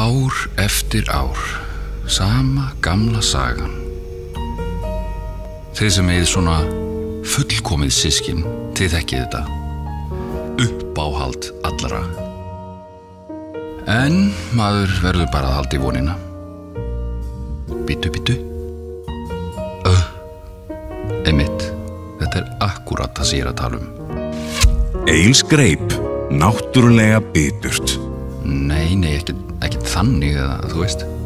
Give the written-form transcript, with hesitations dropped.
Ár eftir ár, sama gamla sagan. Þið sem eigið svona fullkomið systkin, þið þekkið þetta. Uppáhald allra. En maður verður bara að halda í vonina. Bíddu. Einmitt, þetta akkúrat það sem ég að tala Egils greip, náttúrulega biturt. Nei, ekkert þannig, þú veist.